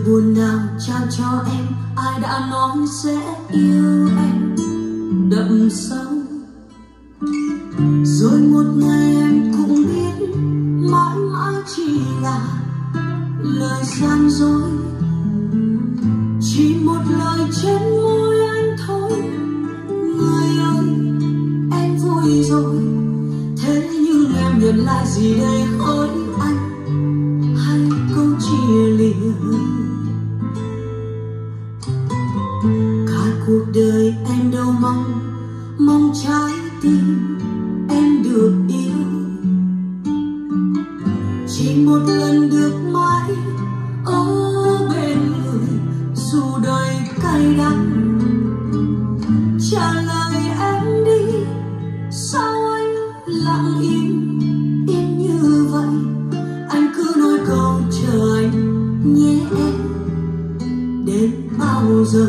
buồn nào trao cho em, ai đã nói sẽ yêu em đậm sâu. Rồi một ngày em cũng biết mãi mãi chỉ là lời gian dối, chỉ một lời trên môi anh thôi. Người ơi em vui rồi, thế nhưng em nhận lại gì đây hỡi anh, hay câu chia lìa. Cả cuộc đời em đâu mong trái tim em được yêu, chỉ một lần được mãi ở bên người dù đời cay đắng. Trả lời em đi, sao anh lặng im như vậy? Anh cứ nói câu chờ anh nhé em, đến bao giờ?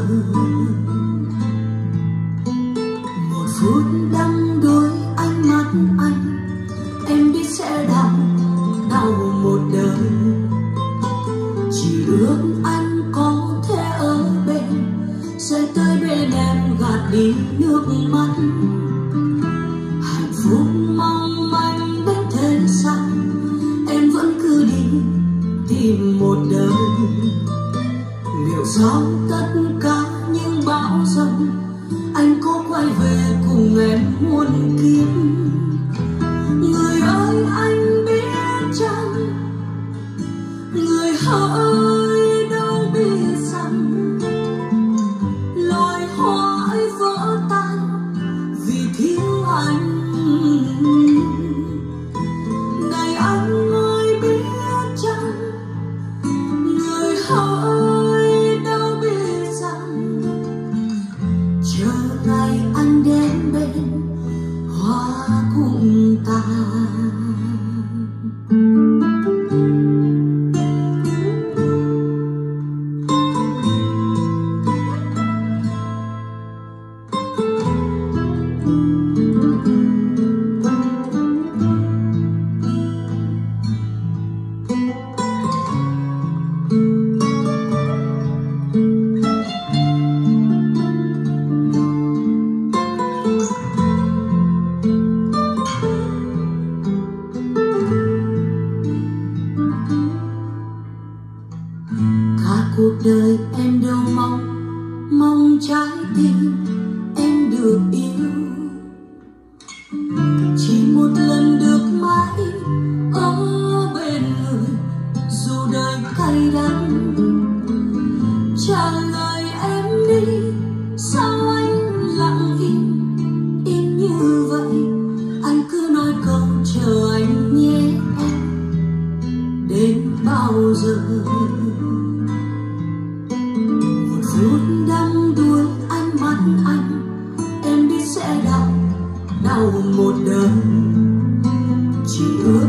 Một phút đắm đuối ánh mắt anh, em biết sẽ đau một đời. Chỉ ước anh có thể ở bên, sẽ tới bên em gạt đi nước mắt. Hạnh phúc mong manh đến thế sao, em vẫn cứ đi tìm một đời. Liệu sau tất cả những bão giông, anh có quay về cùng em muôn kiếp? Người ơi anh biết chăng, người hỡi đâu biết rằng loài hoa ấy vỡ tan vì thiếu anh. Này anh ơi biết chăng, người hỡi đâu biết rằng chờ ngày anh đến bên hoa cùng ta. Cuộc đời em đâu mong trái tim em được yêu, chỉ một lần được mãi ở bên người dù đời cay đắng. Trả lời em đi, sao anh lặng im như vậy? Anh cứ nói câu chờ anh nhé em, đến bao giờ? Phút đắm đuối ánh mắt anh, em biết sẽ đau một đời. Chỉ ước